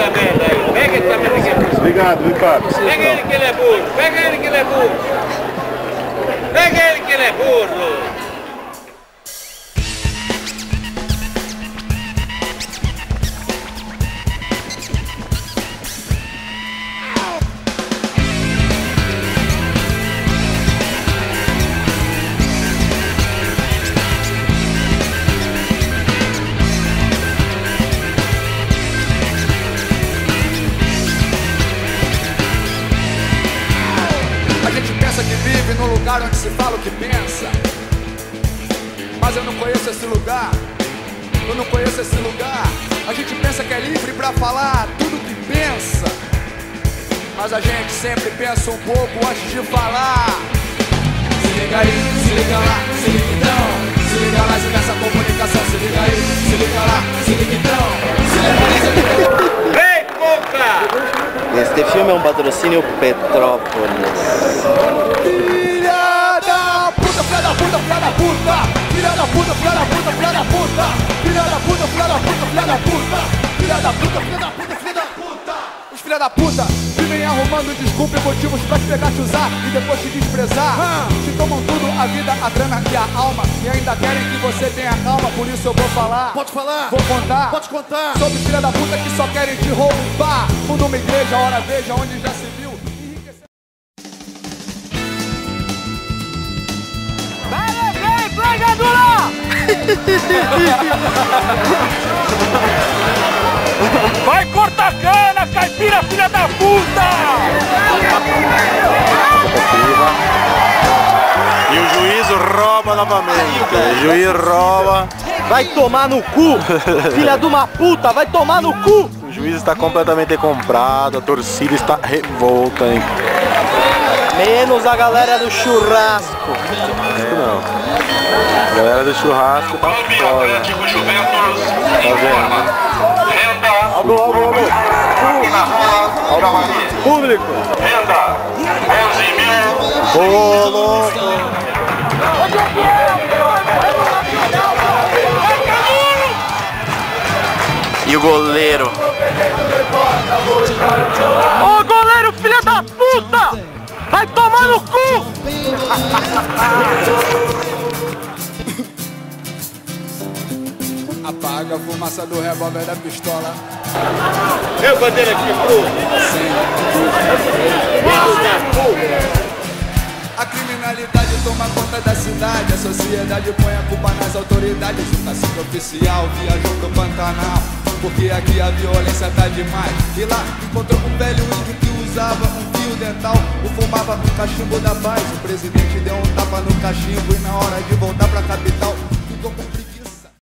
essa merda aí. Pega essa merda que é burro. Obrigado, Ricardo. Pega ele que ele é burro. Pega ele que ele é burro. Pega ele que ele é burro. Vive num lugar onde se fala o que pensa. Mas eu não conheço esse lugar. Eu não conheço esse lugar. A gente pensa que é livre pra falar tudo o que pensa, mas a gente sempre pensa um pouco antes de falar. Se liga aí, se liga lá, se liga então. Se liga lá, se nessa comunicação. Se liga aí, se liga lá, se liga então. Se liga aí, se liga então. Vem, boca! Este filme é um patrocínio Petrópolis. Filha da puta, filha da puta, filha da puta. Filha da puta, filha da puta, filha da puta. Filha da puta, filha da puta, filha da puta. Filha da puta, filha da puta, filha da puta. Os filha da puta vivem arrumando desculpa e motivos pra te pegar, te usar e depois te desprezar. Te tomam tudo, a vida, a grana e a alma, e ainda querem que você tenha calma. Por isso eu vou falar. Pode falar. Vou contar. Pode contar. Sobre filha da puta que só querem te roubar. Funda uma igreja, ora veja onde já se viu. Vai cortar cana, caipira, filha da puta! E o juiz rouba novamente. O juiz rouba. Vai tomar no cu, filha de uma puta, vai tomar no cu! O juiz está completamente comprado, a torcida está revolta, hein? Menos a galera do churrasco. Não. A galera do churrasco tá foda. Tá vendo? Alô, alô, alô. Público. Renda 11.000. Ô, louco. E o goleiro? Ô goleiro, filha da puta! Vai tomar no cu! Apaga a fumaça do revólver da pistola. Meu bandeira de burro! A criminalidade toma conta da cidade. A sociedade põe a culpa nas autoridades. O cacique oficial viajou pro Pantanal, porque aqui a violência tá demais. E lá encontrou um velho índio que usava um fio dental, o fumava no cachimbo da paz. O presidente deu um tapa no cachimbo e na hora de voltar pra capital ficou com